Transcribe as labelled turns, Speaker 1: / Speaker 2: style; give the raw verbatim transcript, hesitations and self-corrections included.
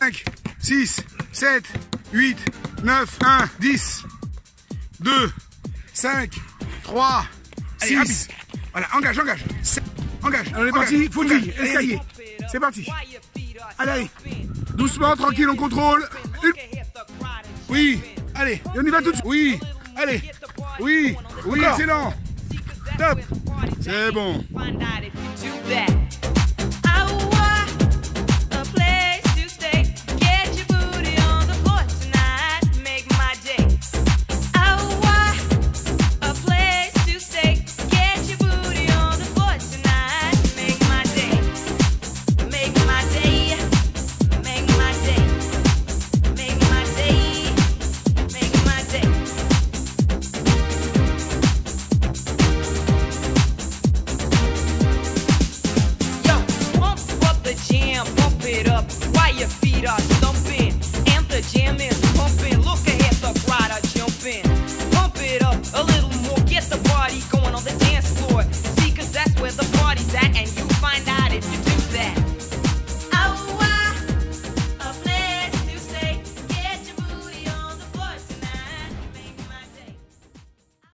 Speaker 1: cinq, six, sept, huit, neuf, un, dix, deux, cinq, trois, six. Voilà, engage, engage. sept, engage. On est parti, fauteuil, escalier. C'est parti. Allez, allez. Doucement, tranquille, on contrôle. Une. Oui, allez, et on y va tout de suite. Oui, allez. Oui, oui, excellent. Top. C'est bon.
Speaker 2: Pump it up while your feet are